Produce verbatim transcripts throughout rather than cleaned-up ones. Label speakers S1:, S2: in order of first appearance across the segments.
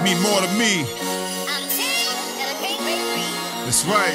S1: mean more to me. That's right.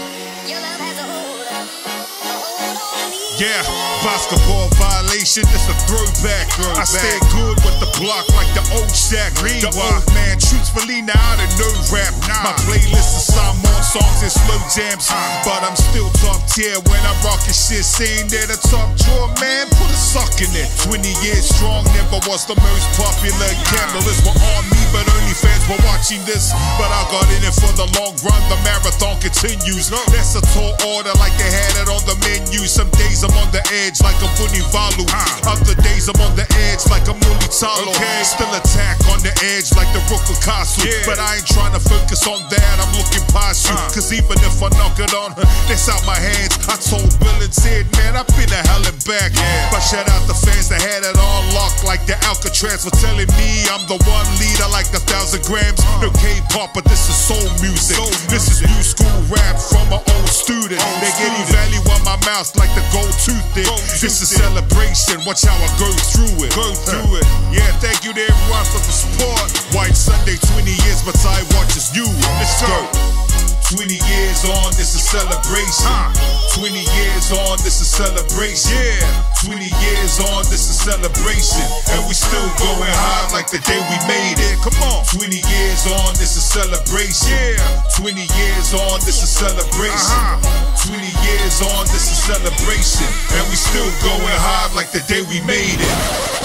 S1: Yeah, basketball violation, it's a throwback. throwback. I stay good with the block like the old Shaq. The old man, truthfully, now I don't know rap. Nah. My playlist is some more songs and slow jams, uh. but I'm still top tier when I'm rocking shit. Saying they're the top drawer, man, put a sock in it. twenty years strong, never was the most popular. Cameras were on me, but only fans were watching this. But I got in it for the long run, the marathon continues. That's a tall order like they had it on the menu. Some days I'm on the edge like a Vunivalu. uh. Other days I'm on the edge like a Mulitalo. Okay. Still attack on the edge like the Rook of Castle. Yeah. But I ain't trying to focus on that, I'm looking past you. uh. Cause even if I knock it on her, that's out my hands. I told Will and said, man, I've been to hell and back. Yeah. But shout out the fans that had it on lock like the Alcatraz for telling me I'm the one leader like a thousand grams. uh. No K-pop, but this is soul music. soul music. This is new school rap from an old student. Old they get value on my mouth like the gold tooth. Gold this is celebration, watch how I go through it. Go through it. Yeah, thank you to everyone for the support. White Sunday, twenty years, but I watches you. Let's go. twenty years on, this is celebration. Uh. twenty years on, this is celebration. Yeah. twenty years on, this is celebration. And we still going hard like the day we made it. Come on. twenty years on, this is celebration. Yeah. twenty years on, this is celebration. Uh-huh. twenty years on, this is celebration. And we still going hard like the day we made it.